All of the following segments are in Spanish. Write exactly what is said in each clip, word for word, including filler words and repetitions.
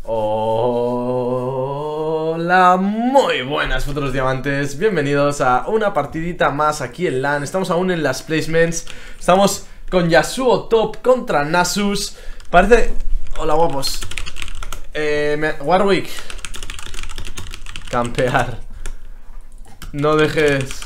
Hola, muy buenas futuros diamantes. Bienvenidos a una partidita más aquí en LAN. Estamos aún en las placements. Estamos con Yasuo top contra Nasus. Parece... Hola guapos. eh, me... Warwick. Campear. No dejes...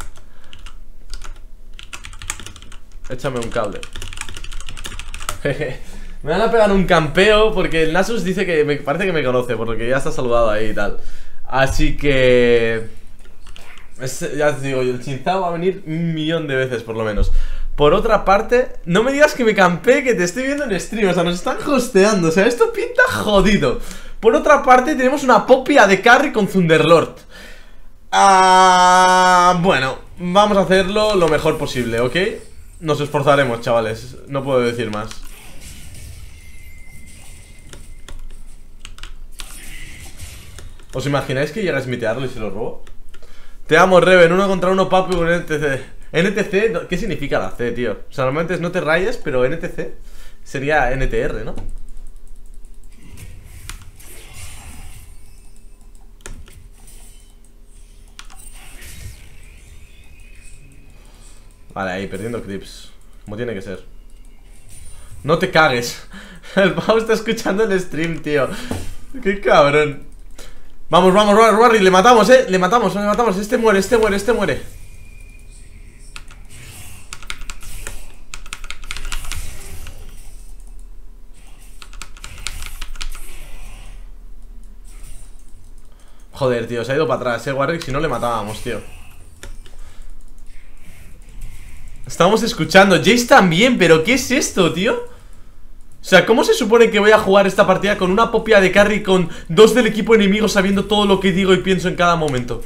Échame un cable. Jeje. Me van a pegar un campeo porque el Nasus dice que me parece que me conoce, por lo que ya está saludado ahí y tal. Así que... Es, ya te digo, el Chinzao va a venir un millón de veces por lo menos. Por otra parte, no me digas que me campee, que te estoy viendo en stream. O sea, nos están hosteando, o sea, esto pinta jodido. Por otra parte, tenemos una popia de carry con Thunderlord. Ah, bueno, vamos a hacerlo lo mejor posible, ¿ok? Nos esforzaremos, chavales, no puedo decir más. ¿Os imagináis que llega a smitearlo y se lo robo? Te amo, Reven, uno contra uno, papi, con N T C. N T C, ¿qué significa la C, tío? O sea, normalmente es no te rayes, pero N T C sería N T R, ¿no? Vale, ahí, perdiendo clips. Como tiene que ser. No te cagues. El pavo está escuchando el stream, tío. Qué cabrón. Vamos, vamos, vamos, Warrick, le matamos, eh. Le matamos, le matamos. Este muere, este muere, este muere. Joder, tío, se ha ido para atrás, eh, Warrick. Si no le matábamos, tío. Estamos escuchando. Jace también, pero ¿qué es esto, tío? O sea, ¿cómo se supone que voy a jugar esta partida con una popia de carry con dos del equipo enemigo sabiendo todo lo que digo y pienso en cada momento?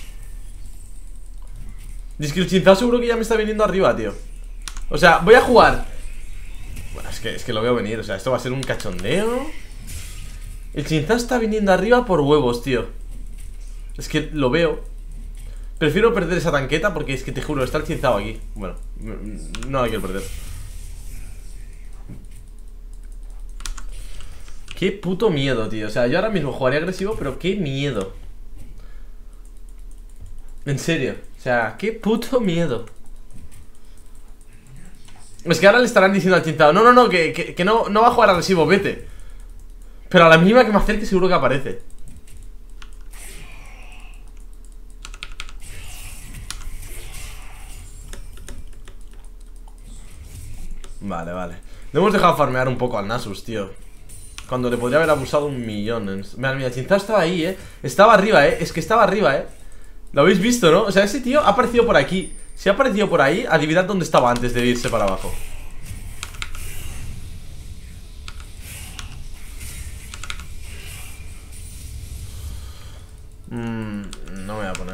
Y es que el Chinzao seguro que ya me está viniendo arriba, tío. O sea, voy a jugar. Bueno, es que, es que lo veo venir, o sea, esto va a ser un cachondeo. El Chinzao está viniendo arriba por huevos, tío. Es que lo veo. Prefiero perder esa tanqueta porque es que te juro, está el Chinzao aquí. Bueno, no la quiero perder. Qué puto miedo, tío. O sea, yo ahora mismo jugaría agresivo, pero qué miedo. En serio. O sea, qué puto miedo. Es que ahora le estarán diciendo al Chinzao: No, no, no, que, que, que no, no va a jugar agresivo, vete. Pero a la mínima que me acerque seguro que aparece. Vale, vale. Le hemos dejado farmear un poco al Nasus, tío. Cuando le podría haber abusado un millón. Mira, mira, Chinzao estaba ahí, eh. Estaba arriba, eh. Es que estaba arriba, eh. Lo habéis visto, ¿no? O sea, ese tío ha aparecido por aquí. Si ha aparecido por ahí, adivinad dónde estaba antes de irse para abajo. Mmm, no me voy a poner.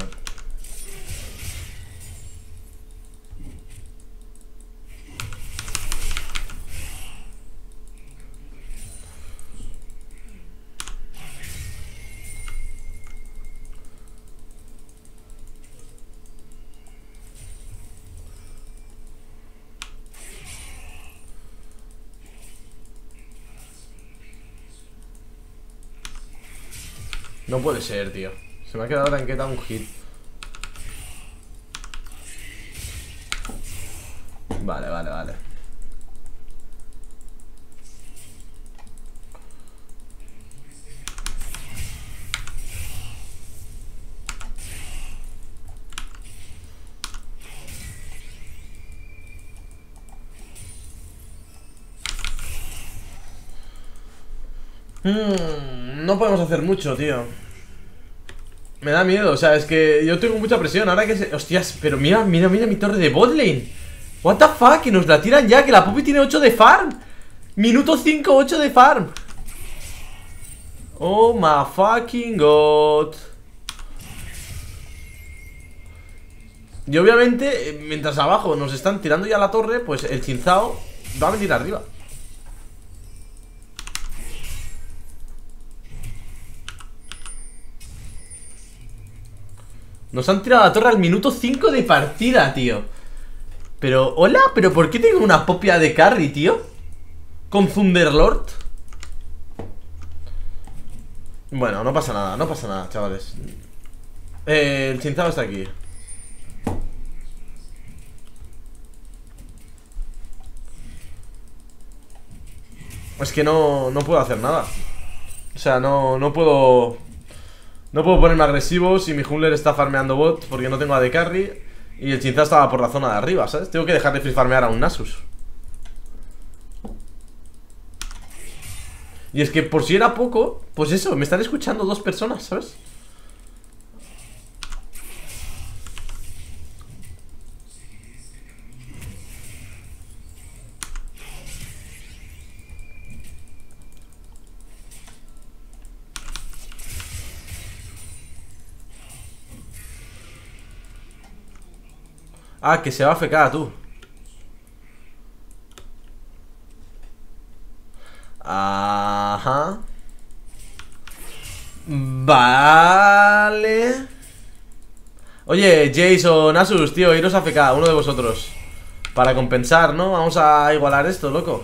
No puede ser, tío. Se me ha quedado la tanqueta un hit. Vale, vale, vale. Hmm, no podemos hacer mucho, tío. Me da miedo, o sea, es que yo tengo mucha presión. Ahora que se... Hostias, pero mira, mira, mira mi torre de botlane. What the fuck, que nos la tiran ya. Que la Puppy tiene ocho de farm. Minuto cinco, ocho de farm. Oh my fucking god. Y obviamente, mientras abajo nos están tirando ya la torre, pues el Chinzao va a venir arriba. Nos han tirado la torre al minuto cinco de partida, tío. Pero, hola, pero ¿por qué tengo una popia de carry, tío? Con Thunderlord. Bueno, no pasa nada, no pasa nada, chavales. eh, El Chinzado está aquí. Es que no, no puedo hacer nada. O sea, no, no puedo... No puedo ponerme agresivo si mi jungler está farmeando bot porque no tengo A D Carry y el Chinzado estaba por la zona de arriba, ¿sabes? Tengo que dejar de free farmear a un Nasus. Y es que por si era poco, pues eso, me están escuchando dos personas, ¿sabes? Ah, que se va a F K, tú. Ajá. Vale. Oye, Jace o Nasus, tío, iros a F K, uno de vosotros. Para compensar, ¿no? Vamos a igualar esto, loco.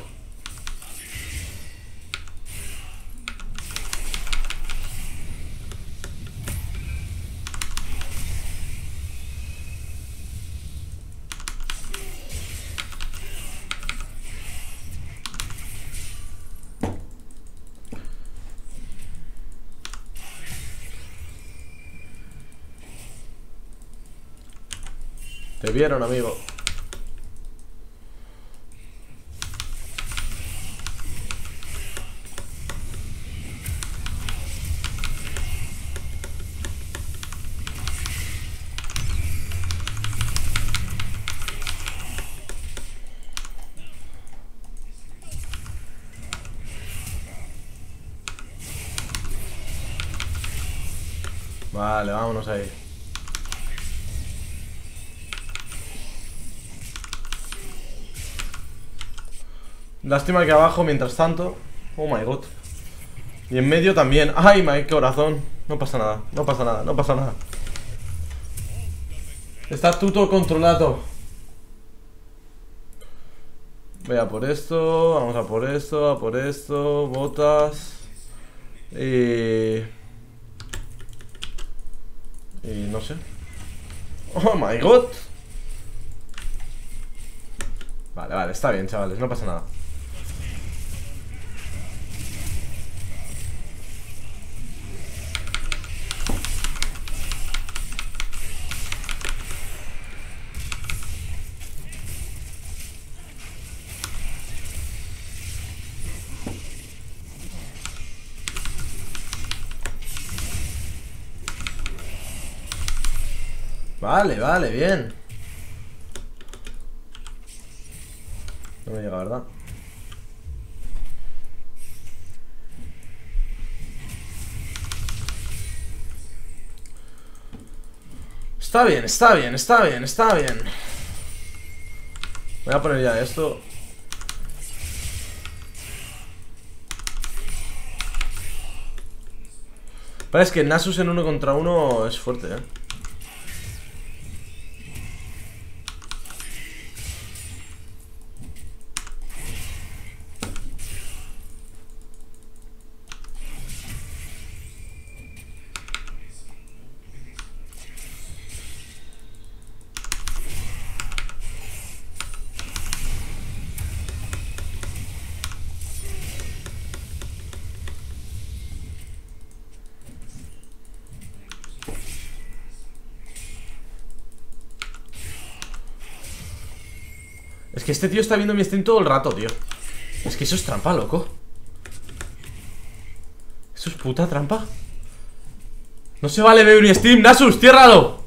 Te vieron, amigo. Vale, vámonos ahí. Lástima que abajo, mientras tanto. Oh my god. Y en medio también. Ay, my corazón. No pasa nada, no pasa nada, no pasa nada. Está todo controlado. Voy a por esto, vamos a por esto, a por esto, botas. Y... Y no sé. Oh my god. Vale, vale, está bien, chavales, no pasa nada. Vale, vale, bien. No me llega, ¿verdad? Está bien, está bien, está bien, está bien. Voy a poner ya esto. Parece que Nasus en uno contra uno es fuerte, eh. Es que este tío está viendo mi stream todo el rato, tío. Es que eso es trampa, loco. Eso es puta trampa. No se vale ver mi stream, Nasus, ciérralo.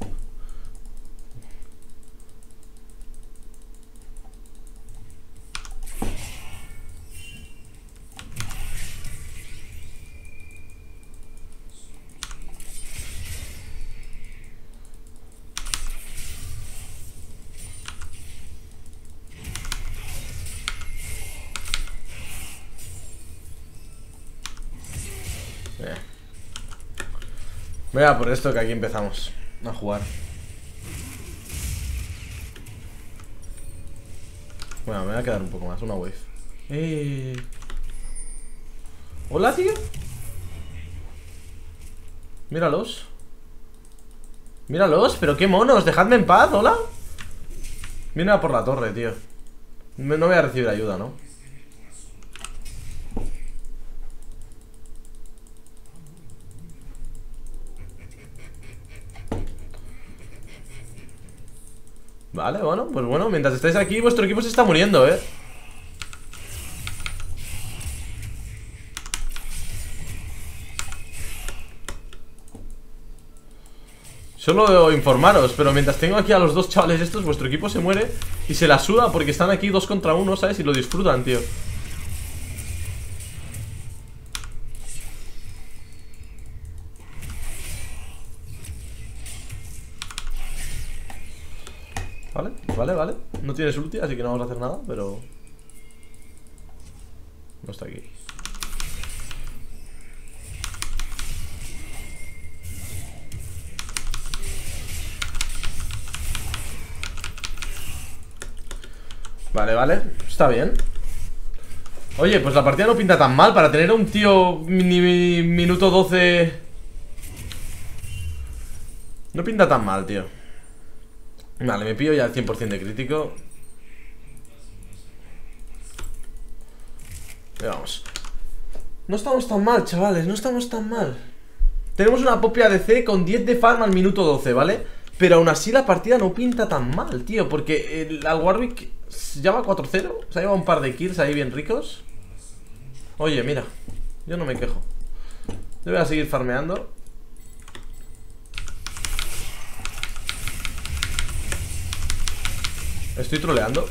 Voy a por esto que aquí empezamos a jugar. Bueno, me voy a quedar un poco más, una wave. Eh... ¿Hola, tío? Míralos. Míralos, pero qué monos, dejadme en paz, hola. Mira por la torre, tío. No voy a recibir ayuda, ¿no? Vale, bueno, pues bueno, mientras estáis aquí vuestro equipo se está muriendo, ¿eh? Solo debo informaros, pero mientras tengo aquí a los dos chavales estos, vuestro equipo se muere y se la suda porque están aquí dos contra uno, ¿sabes? Y lo disfrutan, tío. Vale, vale, vale. No tienes ulti, así que no vamos a hacer nada, pero... no está aquí. Vale, vale, está bien. Oye, pues la partida no pinta tan mal para tener a un tío mini minuto doce. No pinta tan mal, tío. Vale, me pillo ya el cien por cien de crítico. Y vamos. No estamos tan mal, chavales, no estamos tan mal. Tenemos una Poppy A D C con diez de farm al minuto doce, ¿vale? Pero aún así la partida no pinta tan mal, tío. Porque el, al Warwick ya va cuatro cero. Se ha llevado un par de kills ahí bien ricos. Oye, mira, yo no me quejo. Yo voy a seguir farmeando. Estoy troleando.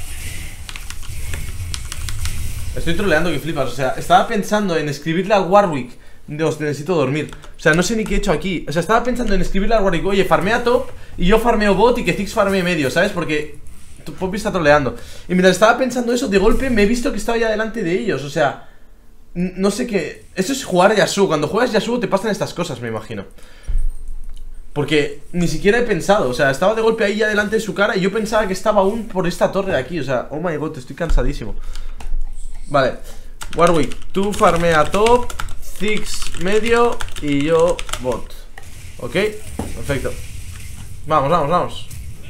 Estoy troleando que flipas, o sea, estaba pensando en escribirle al Warwick. Dios, necesito dormir. O sea, no sé ni qué he hecho aquí. O sea, estaba pensando en escribirle al Warwick: oye, farmea top y yo farmeo bot y que Ziggs farmee medio, ¿sabes? Porque Poppy está troleando. Y mientras estaba pensando eso, de golpe me he visto que estaba ya delante de ellos. O sea, no sé qué. Eso es jugar Yasuo. Cuando juegas Yasuo te pasan estas cosas, me imagino. Porque ni siquiera he pensado, o sea, estaba de golpe ahí ya delante de su cara y yo pensaba que estaba aún por esta torre de aquí. O sea, oh my god, estoy cansadísimo. Vale, Warwick, tú farmea top, Ziggs medio y yo bot. Ok, perfecto. Vamos, vamos, vamos.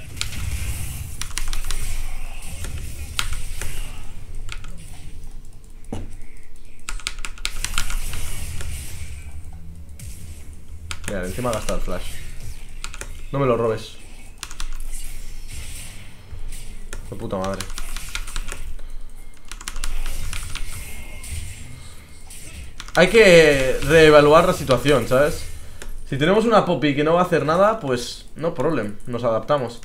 Mira, encima ha gastado el flash. No me lo robes. De puta madre. Hay que reevaluar la situación, ¿sabes? Si tenemos una Poppy que no va a hacer nada, pues no problem, nos adaptamos.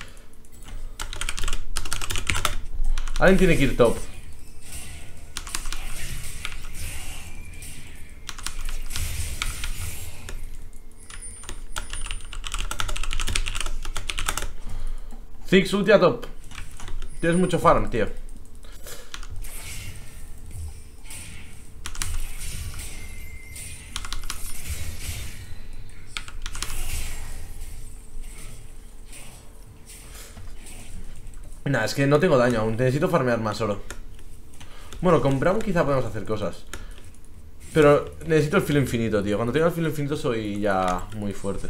Alguien tiene que ir top. Ziggs ulti a top. Tienes mucho farm, tío. Nah, es que no tengo daño aún. Necesito farmear más oro. Bueno, con Braum quizá podemos hacer cosas. Pero necesito el filo infinito, tío. Cuando tenga el filo infinito soy ya muy fuerte.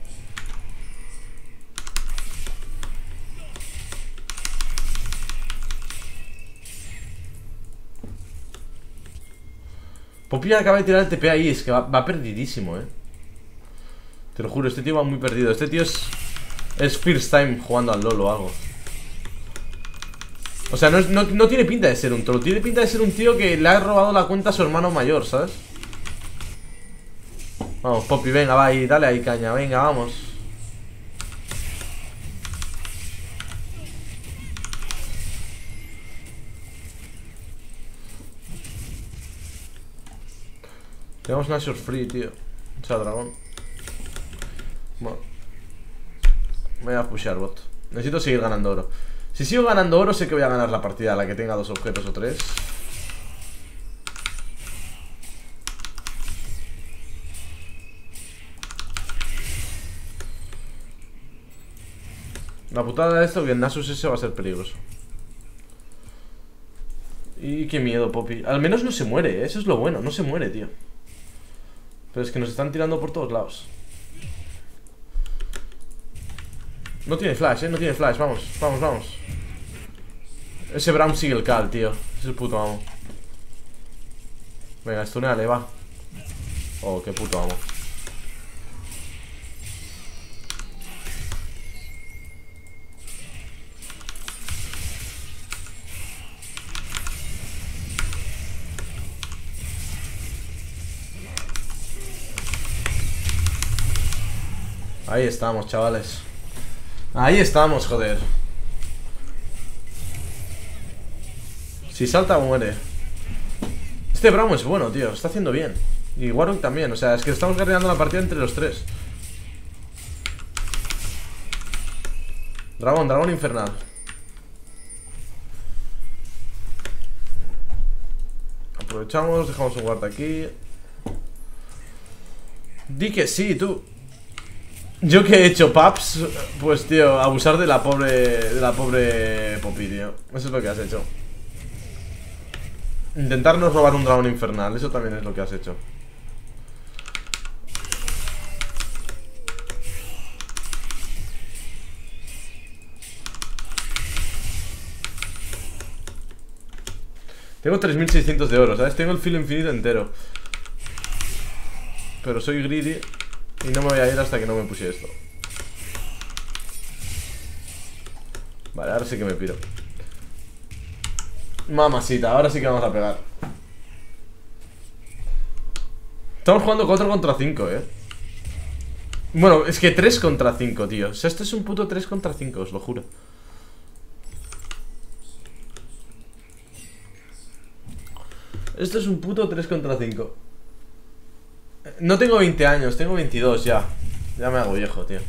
Poppy acaba de tirar el T P ahí. Es que va, va perdidísimo, eh. Te lo juro, este tío va muy perdido. Este tío es... es first time jugando al LoL o algo. O sea, no, es, no, no tiene pinta de ser un troll. Tiene pinta de ser un tío que le ha robado la cuenta a su hermano mayor, ¿sabes? Vamos, Poppy, venga, va ahí, dale ahí caña. Venga, vamos. Tenemos una short free, tío. O sea, dragón. Bueno, voy a pushear bot. Necesito seguir ganando oro. Si sigo ganando oro, sé que voy a ganar la partida a la que tenga dos objetos o tres. La putada de esto es que el Nasus ese va a ser peligroso. Y qué miedo, Poppy. Al menos no se muere, ¿eh? Eso es lo bueno, no se muere, tío. Pero es que nos están tirando por todos lados. No tiene flash, eh, no tiene flash, vamos, vamos, vamos. Ese Braum sigue el cal, tío. Es el puto amo. Venga, stuneale, va. Oh, qué puto amo. Ahí estamos, chavales. Ahí estamos, joder. Si salta, muere. Este Braum es bueno, tío. Está haciendo bien. Y Warwick también. O sea, es que estamos guerreando la partida entre los tres. Dragón, dragón infernal. Aprovechamos, dejamos un guarda aquí. Di que sí, tú. Yo que he hecho, Paps. Pues, tío, abusar de la pobre. De la pobre Poppy, tío. Eso es lo que has hecho. Intentarnos robar un dragón infernal. Eso también es lo que has hecho. Tengo tres mil seiscientos de oro, ¿sabes? Tengo el filo infinito entero. Pero soy greedy y no me voy a ir hasta que no me puse esto. Vale, ahora sí que me piro. Mamacita, ahora sí que vamos a pegar. Estamos jugando cuatro contra cinco, eh. Bueno, es que tres contra cinco, tío. O sea, esto es un puto tres contra cinco, os lo juro. Esto es un puto tres contra cinco. No tengo veinte años, tengo veintidós ya. Ya me hago viejo, tío.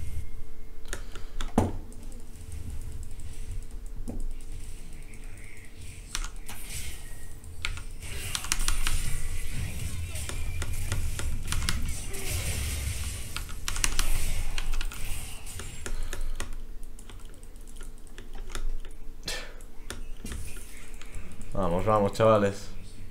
Vamos, vamos, chavales.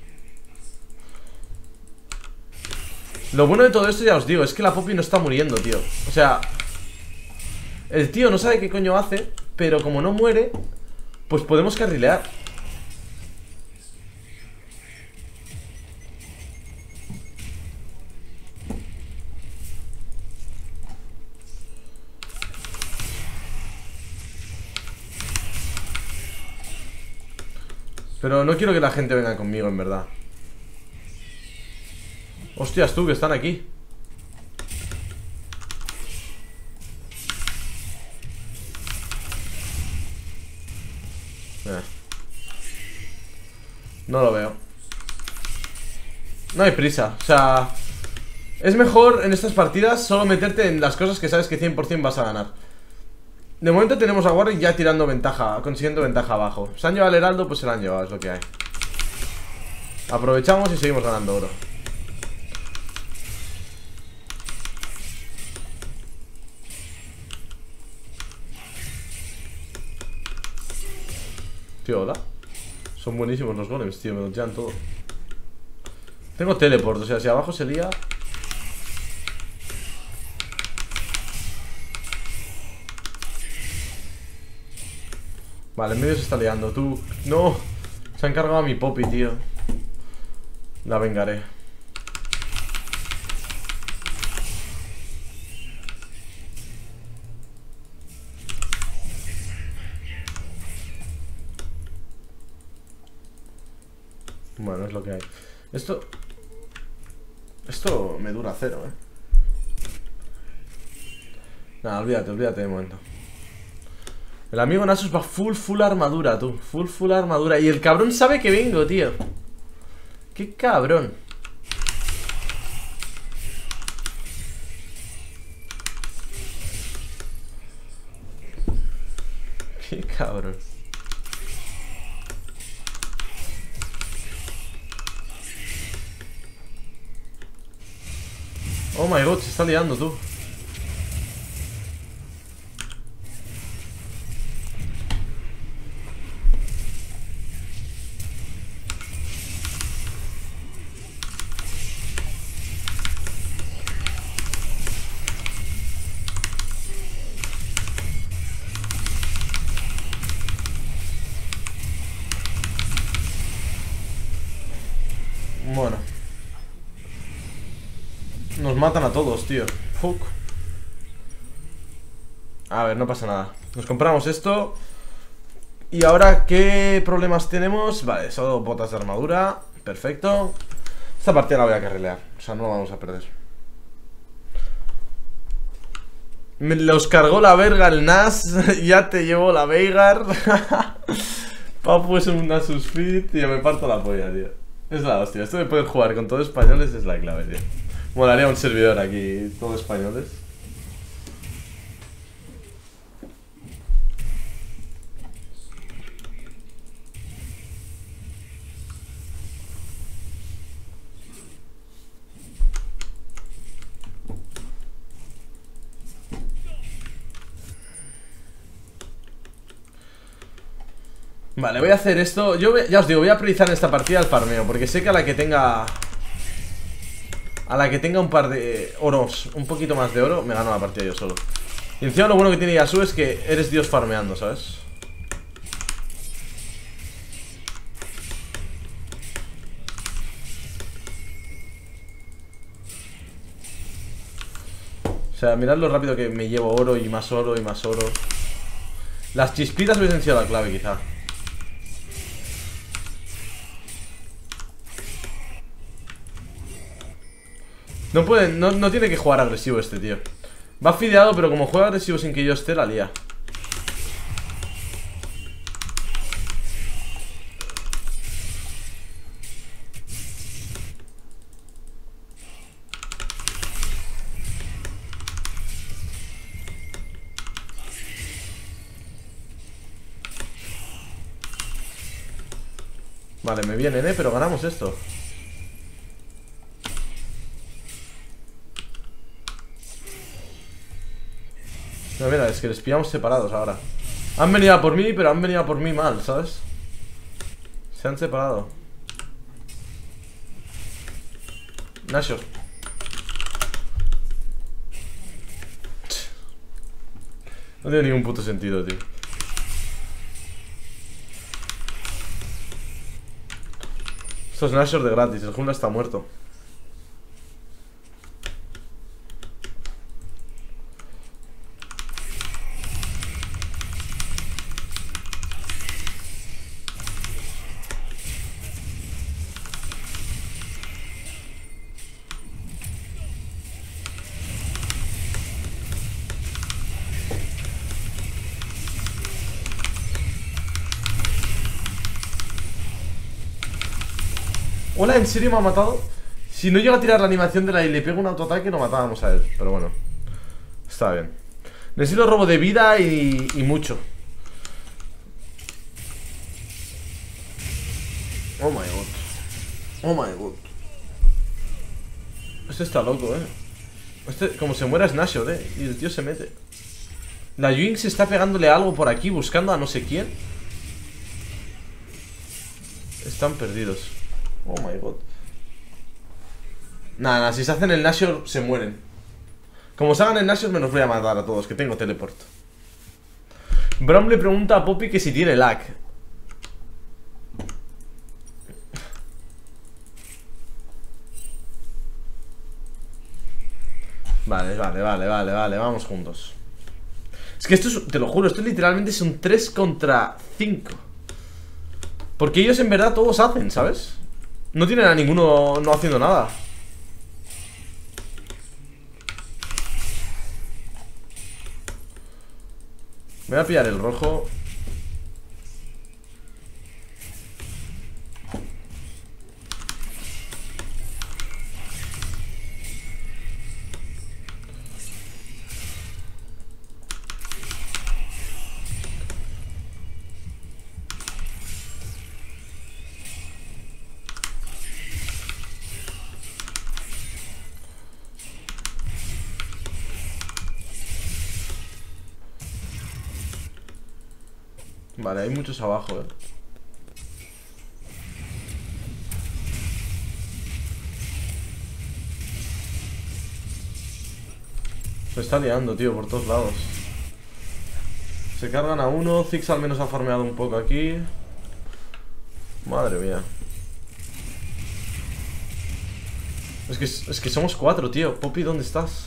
Lo bueno de todo esto, ya os digo, es que la Poppy no está muriendo, tío. O sea, el tío no sabe qué coño hace, pero como no muere, pues podemos carrilear. Pero no quiero que la gente venga conmigo, en verdad. Hostias, tú, que están aquí. Eh. No lo veo. No hay prisa, o sea, es mejor en estas partidas solo meterte en las cosas que sabes que cien por cien vas a ganar. De momento tenemos a Warwick ya tirando ventaja, consiguiendo ventaja abajo. Se han llevado al heraldo, pues se lo han llevado, es lo que hay. Aprovechamos y seguimos ganando oro. Tío, hola. Son buenísimos los golems, tío, me los llevan todo. Tengo teleport, o sea, si abajo se lía. Vale, en medio se está liando, tú. No, se ha encargado a mi Poppy, tío. La vengaré. Bueno, es lo que hay. Esto... Esto me dura cero, eh. Nada, olvídate, olvídate de momento. El amigo Nasus va full, full armadura, tú. Full, full armadura. Y el cabrón sabe que vengo, tío. Qué cabrón. Qué cabrón. Oh my god, se está liando, tú. Nos matan a todos, tío. Fuck. A ver, no pasa nada. Nos compramos esto. Y ahora, ¿qué problemas tenemos? Vale, solo botas de armadura. Perfecto. Esta partida la voy a carrilear. O sea, no la vamos a perder. Me los cargó la verga el Nas. Ya te llevo la Veigar. Papu es un Nasus Fit. Y yo me parto la polla, tío. Es la hostia. Esto de poder jugar con todos españoles es la clave, tío. Molaría un servidor aquí, todos españoles. Vale, voy a hacer esto. Yo voy, ya os digo, voy a priorizar en esta partida el farmeo, porque sé que a la que tenga A la que tenga un par de oros, un poquito más de oro, me gano la partida yo solo. Y encima lo bueno que tiene Yasuo es que eres Dios farmeando, ¿sabes? O sea, mirad lo rápido que me llevo oro y más oro y más oro. Las chispitas hubiesen sido la clave, quizá. No puede, no, no tiene que jugar agresivo este tío. Va fideado, pero como juega agresivo sin que yo esté, la lía. Vale, me vienen, eh, pero ganamos esto. No, mira, es que les pillamos separados ahora. Han venido a por mí, pero han venido a por mí mal, ¿sabes? Se han separado. Nashor. No tiene ningún puto sentido, tío. Esto es Nashor de gratis, el jungla está muerto. Hola, ¿en serio me ha matado? Si no llega a tirar la animación de la y le pego un autoataque, lo matábamos a él. Pero bueno, está bien. Necesito robo de vida y, y mucho. Oh my god. Oh my god. Este está loco, eh. Este, como se muera es Nashor, eh. Y el tío se mete. La Jinx está pegándole algo por aquí, buscando a no sé quién. Están perdidos. Oh my god. Nada, nada, si se hacen el Nashor, se mueren. Como se hagan el Nashor, me los voy a matar a todos, que tengo teleport. Brom le pregunta a Poppy que si tiene lag. Vale, vale, vale, vale, vale, vamos juntos. Es que esto es, te lo juro, esto literalmente es un tres contra cinco. Porque ellos en verdad todos hacen, ¿sabes? No tienen a ninguno no haciendo nada. Me voy a pillar el rojo. Vale, hay muchos abajo, eh. Se está liando, tío, por todos lados. Se cargan a uno. Ziggs al menos ha farmeado un poco aquí. Madre mía. Es que, es que somos cuatro, tío. Poppy, ¿dónde estás?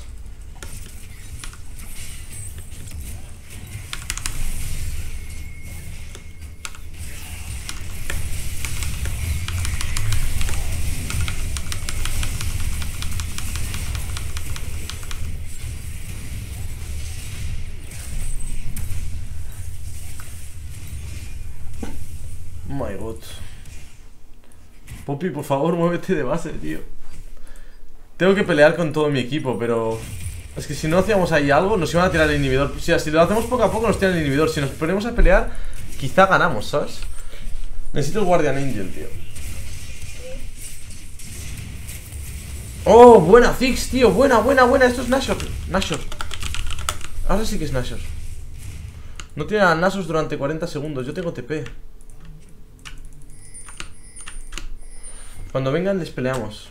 Oh my god. Poppy, por favor, muévete de base, tío. Tengo que pelear con todo mi equipo, pero... Es que si no hacíamos ahí algo, nos iban a tirar el inhibidor. O sea, si lo hacemos poco a poco, nos tiran el inhibidor. Si nos ponemos a pelear, quizá ganamos, ¿sabes? Necesito el Guardian Angel, tío. Oh, buena, Ziggs, tío. Buena, buena, buena. Esto es Nashor. Nashor. Ahora sí que es Nashor. No tiene a Nasus durante cuarenta segundos. Yo tengo T P. Cuando vengan les peleamos.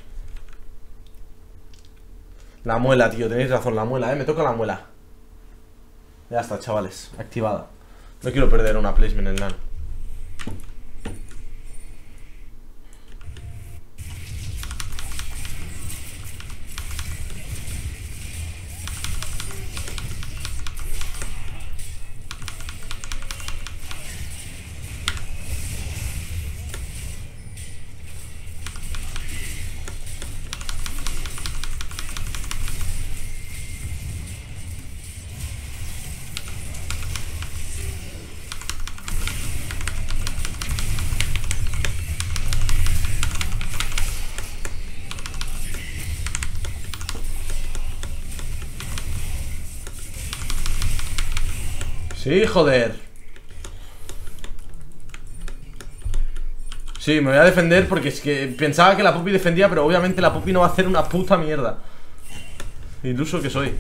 La muela, tío, tenéis razón, la muela, eh, me toca la muela. Ya está, chavales, activada. No quiero perder una placement en LAN. Sí, joder. Sí, me voy a defender porque es que pensaba que la Poppy defendía, pero obviamente la Poppy no va a hacer una puta mierda. Iluso que soy.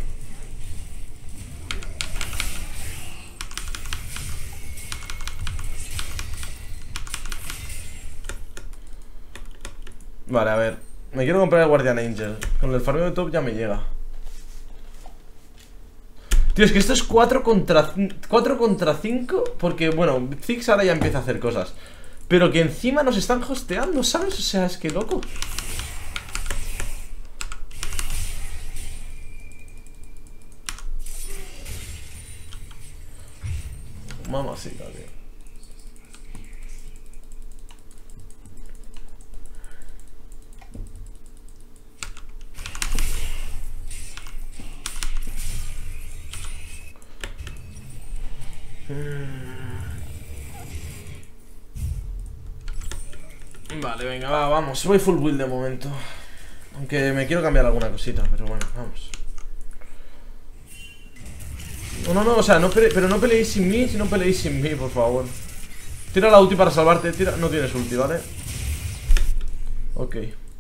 Vale, a ver. Me quiero comprar el Guardian Angel. Con el farmeo de top ya me llega. Tío, es que esto es cuatro contra cinco. Porque, bueno, Ziggs ahora ya empieza a hacer cosas. Pero que encima nos están hosteando, ¿sabes? O sea, es que loco. Mamacita, tío. Vale, venga, va, vamos. Voy full build de momento. Aunque me quiero cambiar alguna cosita, pero bueno, vamos. No, no, no, o sea, no pele pero no peleéis sin mí, si no peleéis sin mí, por favor. Tira la ulti para salvarte, tira. No tienes ulti, ¿vale? Ok.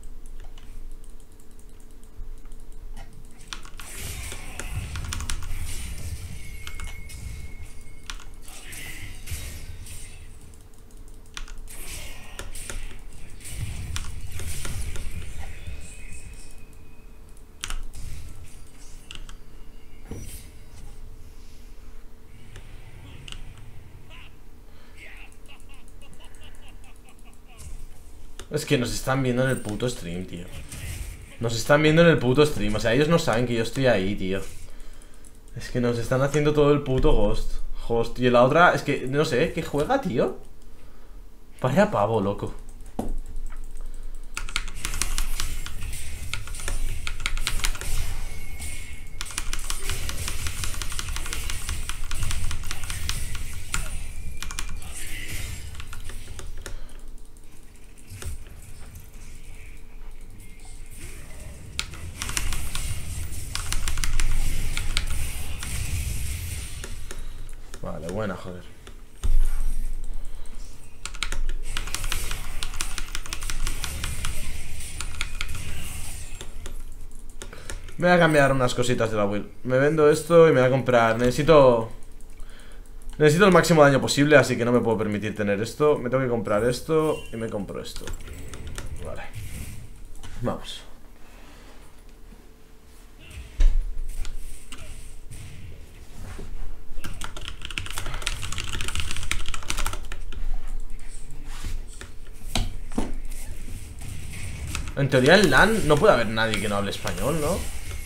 Es que nos están viendo en el puto stream, tío. Nos están viendo en el puto stream. O sea, ellos no saben que yo estoy ahí, tío. Es que nos están haciendo todo el puto ghost. Host. Y la otra, es que, no sé, ¿qué juega, tío? Vaya pavo, loco. Vale, buena, joder. Me voy a cambiar unas cositas de la build. Me vendo esto y me voy a comprar. Necesito... Necesito el máximo daño posible, así que no me puedo permitir tener esto. Me tengo que comprar esto y me compro esto. Vale. Vamos. En teoría en LAN no puede haber nadie que no hable español, ¿no?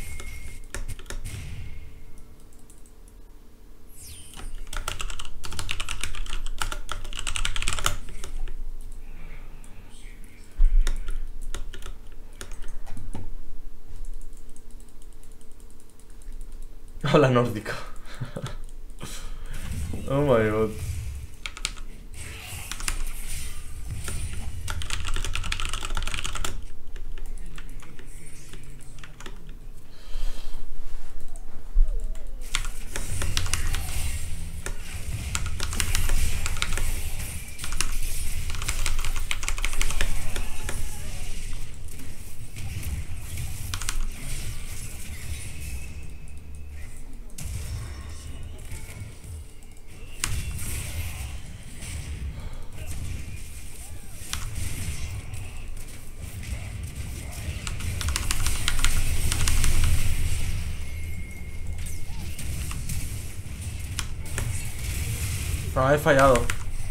Hola, nórdico. Oh my god. Ah, he fallado.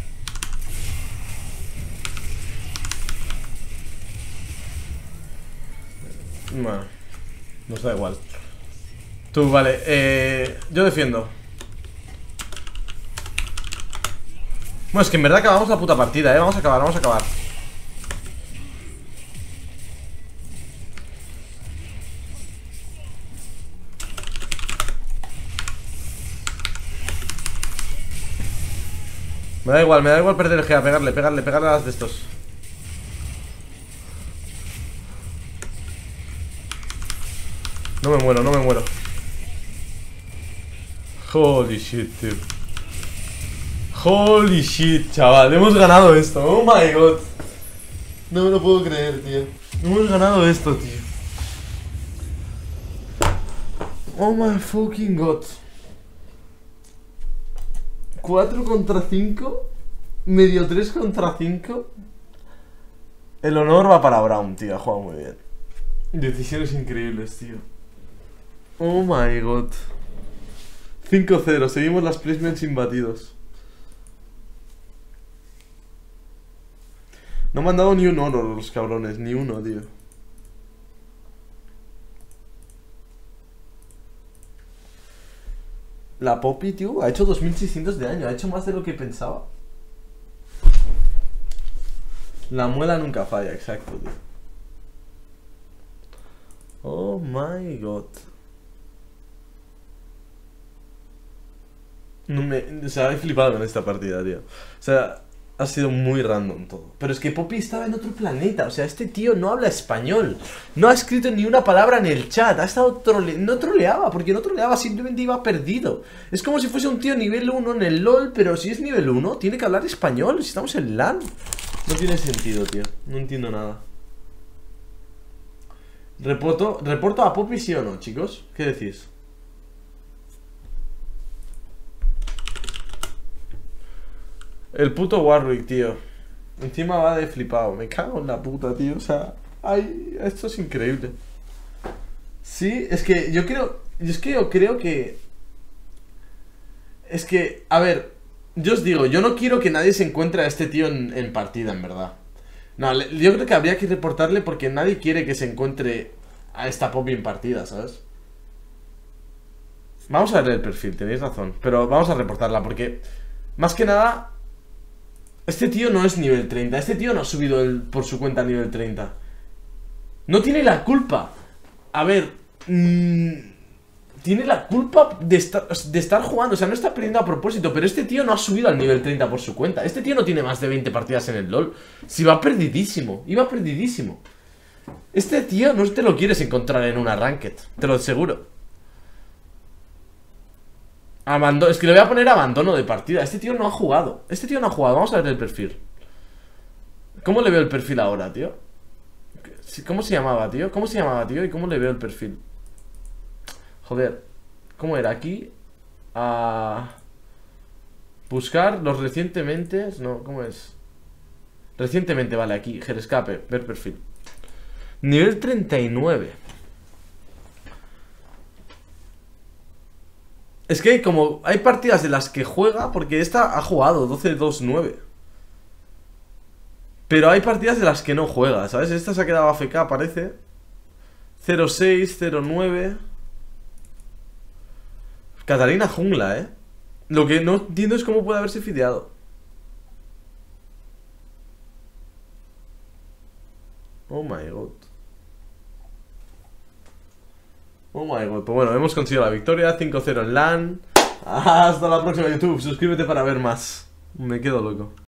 Bueno, nos da igual. Tú, vale, eh, yo defiendo. Bueno, es que en verdad acabamos la puta partida, eh. Vamos a acabar, vamos a acabar. Me da igual, me da igual perder el G A. Pegarle, pegarle, pegarle a las de estos. No me muero, no me muero. Holy shit, tío. Holy shit, chaval. Hemos ganado esto. Oh my god. No me lo puedo creer, tío. Hemos ganado esto, tío. Oh my fucking god. cuatro contra cinco. Medio tres contra cinco. El honor va para Brown, tío. Ha jugado muy bien. Decisiones increíbles, tío. Oh my god. cinco cero. Seguimos las placements imbatidos. No me han dado ni un honor los cabrones. Ni uno, tío. La Poppy, tío, ha hecho dos mil seiscientos de daño. Ha hecho más de lo que pensaba. La muela nunca falla, exacto, tío. Oh my god. No me... O sea, he flipado con esta partida, tío. O sea, ha sido muy random todo. Pero es que Poppy estaba en otro planeta. O sea, este tío no habla español. No ha escrito ni una palabra en el chat. Ha estado troleando. No troleaba, porque no troleaba, simplemente iba perdido. Es como si fuese un tío nivel uno en el LOL. Pero si es nivel uno, tiene que hablar español. Si estamos en LAN. No tiene sentido, tío. No entiendo nada. ¿Reporto, ¿reporto a Poppy sí o no, chicos? ¿Qué decís? El puto Warwick, tío. Encima va de flipado. Me cago en la puta, tío. O sea, ay, esto es increíble. Sí, es que yo creo... Es que yo creo que... Es que, a ver, yo os digo, yo no quiero que nadie se encuentre a este tío en, en partida, en verdad. No, le, yo creo que habría que reportarle porque nadie quiere que se encuentre a esta Poppy en partida, ¿sabes? Vamos a ver el perfil, tenéis razón. Pero vamos a reportarla porque, más que nada... Este tío no es nivel treinta. Este tío no ha subido el, por su cuenta a nivel treinta. No tiene la culpa. A ver... Mmm, tiene la culpa de estar, de estar jugando. O sea, no está perdiendo a propósito. Pero este tío no ha subido al nivel treinta por su cuenta. Este tío no tiene más de veinte partidas en el LoL. Si va perdidísimo. Iba perdidísimo. Este tío no te lo quieres encontrar en una ranked. Te lo aseguro. Abandono, es que le voy a poner abandono de partida. Este tío no ha jugado. Este tío no ha jugado. Vamos a ver el perfil. ¿Cómo le veo el perfil ahora, tío? ¿Cómo se llamaba, tío? ¿Cómo se llamaba, tío? ¿Y cómo le veo el perfil? Joder. ¿Cómo era? Aquí. A... buscar los recientemente. No, ¿cómo es? Recientemente, vale, aquí. Gerescape, ver perfil. Nivel treinta y nueve. Es que como hay partidas de las que juega, porque esta ha jugado doce dos nueve. Pero hay partidas de las que no juega, ¿sabes? Esta se ha quedado A F K, parece. cero seis, cero nueve. Catarina jungla, ¿eh? Lo que no entiendo es cómo puede haberse fideado. Oh my god. Oh my god. Pues bueno, hemos conseguido la victoria. cinco cero en LAN. Hasta la próxima, YouTube. Suscríbete para ver más. Me quedo loco.